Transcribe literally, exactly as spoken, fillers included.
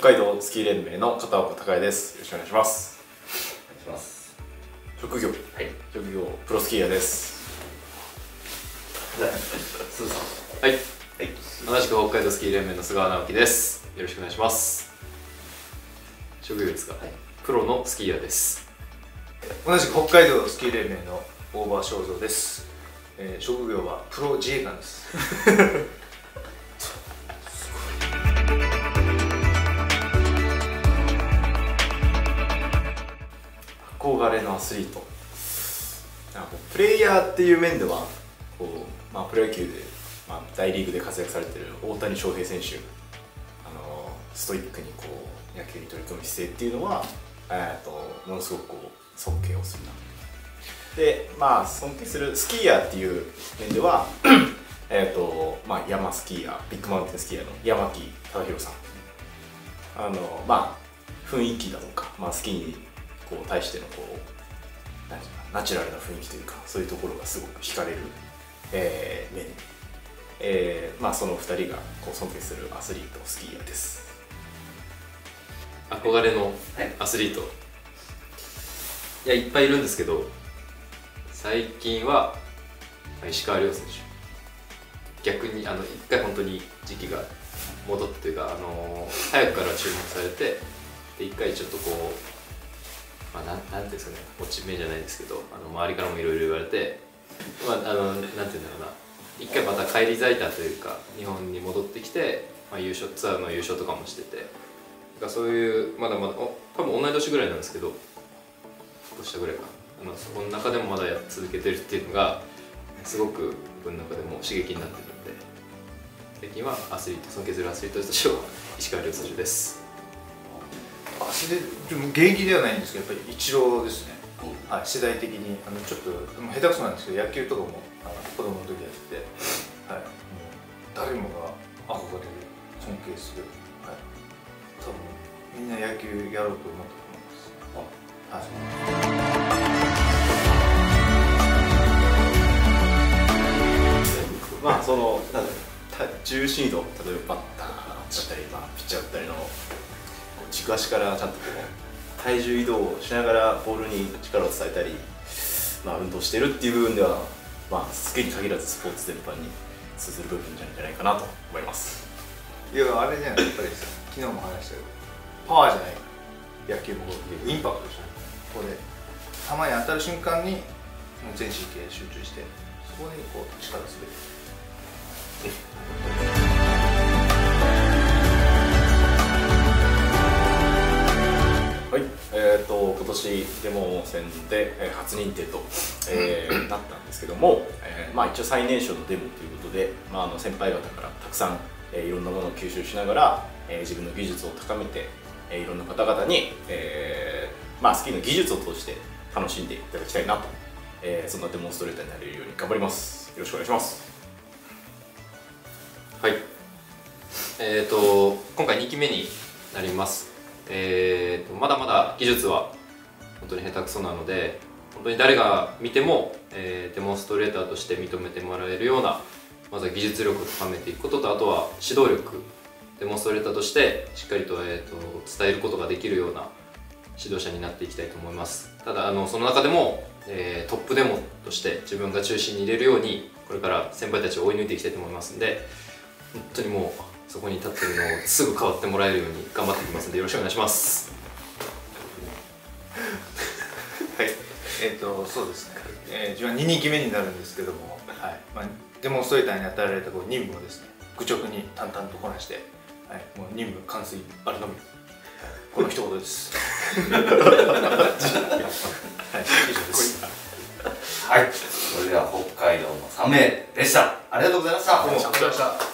北海道スキー連盟の片岡孝也です。よろしくお願いします。 お願いします。 職業、はい、職業プロスキーヤーです。 スーさん、 はい、はい、同じく北海道スキー連盟の菅原直樹です。よろしくお願いします。職業ですか、はい、プロのスキーヤーです。 同じく北海道スキー連盟の大場正蔵です。えー、職業はプロ自衛官です。 憧れのアスリート、プレイヤーっていう面ではこう、まあ、プロ野球で、まあ、大リーグで活躍されている大谷翔平選手、あのストイックにこう野球に取り組む姿勢っていうのは、えー、とものすごくこう尊敬をするな。で、まあ尊敬するスキーヤーっていう面ではえと、まあ、山スキーヤー、ビッグマウンテンスキーヤーの山木忠宏さん、あのまあ雰囲気だとか、まあ、スキーにこう対してのこうなんていうかナチュラルな雰囲気というか、そういうところがすごく惹かれる、えー、目で、えー、まあそのふたりがこう尊敬するアスリートスキーヤーです。 憧れのアスリート、はい、いやいっぱいいるんですけど、最近は石川遼選手、逆にあの一回本当に時期が戻ってというか、あのー、早くから注目されて、で一回ちょっとこうまあ、なんなんていうんですかね、落ち目じゃないですけど、あの周りからもいろいろ言われて、まあ、あのなんていうんだろうな、一回また返り咲いたというか、日本に戻ってきて、まあ、優勝ツアーの優勝とかもしてて、だからそういうまだまだ多分同い年ぐらいなんですけど、少し下ぐらいか、あのそこの中でもまだやっ続けてるっていうのがすごく僕の中でも刺激になってるので、最近はアスリート、尊敬するアスリートとしては石川遼選手です。 足で現役ではないんですけど、やっぱりイチローですね、うん、はい、世代的にあのちょっと下手くそなんですけど、野球とかもあの子供の時やってて、はい、もう誰もが憧れる、尊敬する、はい、多分みんな野球やろうと思ったと思います。 はい、まあそのなんだろう、重心度、例えばバッターだったり、まあ、ピッチャーだったりの軸足からちゃんとこう体重移動しながらボールに力を伝えたり、まあ、運動してるっていう部分では、まあ、スキーに限らずスポーツ全般に通ずる部分じゃないかなと思います。 いや、あれじゃない、やっぱり昨日も話したけど、パワーじゃない野球もインパクトでしょ。ここで球に当たる瞬間にもう全神経集中して、そこにこう力をすべる。 はい、えー、と今年デモ戦で、えー、初認定と、えー、なったんですけども、えーまあ、一応最年少のデモということで、まあ、あの先輩方からたくさん、えー、いろんなものを吸収しながら、えー、自分の技術を高めて、えー、いろんな方々に、えーまあ、スキーの技術を通して楽しんでいただきたいなと、えー、そんなデモンストレーターになれるように頑張ります。よろしくお願いします。 はい、えーと今回にきめになります。えーとまだまだ技術は本当に下手くそなので、本当に誰が見ても、えー、デモンストレーターとして認めてもらえるような、まずは技術力を高めていくことと、あとは指導力、デモンストレーターとしてしっかりと、えーと伝えることができるような指導者になっていきたいと思います。ただあのその中でも、えー、トップデモとして自分が中心に入れるように、これから先輩たちを追い抜いていきたいと思いますので、本当にもうそこに立ってるのをすぐ変わってもらえるように頑張っていきますので、よろしくお願いします。 はい、えっ、ー、とそうですね、えー、自分はににきめになるんですけども、はい、まあ、デモンストレーターに与えられたこう任務をですね、愚直に淡々とこなして、はい、もう任務完遂あるのみ、この一言です。はい、以上です。 はい、それでは北海道のさんめいでした。ありがとうございました。 ありがとうございました。